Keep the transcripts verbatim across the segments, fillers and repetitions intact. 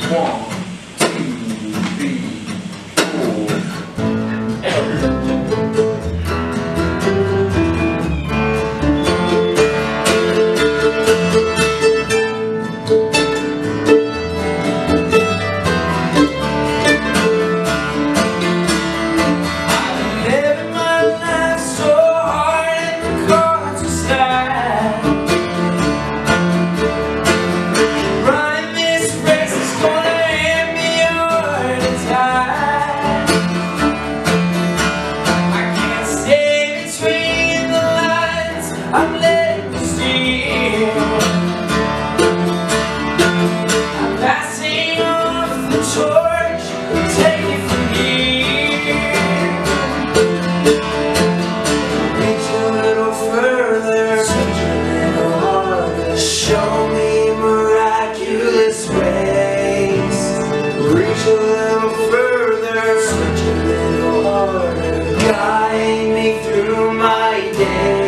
One, two, three, four. I'm letting you steer. I'm passing off the torch, take it from here. Reach a little further, touch a little harder, show me miraculous ways. Reach a little further, touch a little harder, guide me through my day.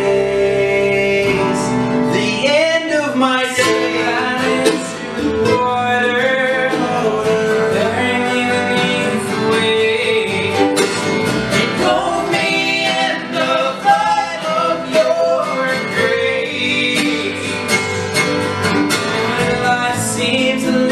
My day out into the water, bury me beneath the waves, engulf me in the flood of your grace. When life seems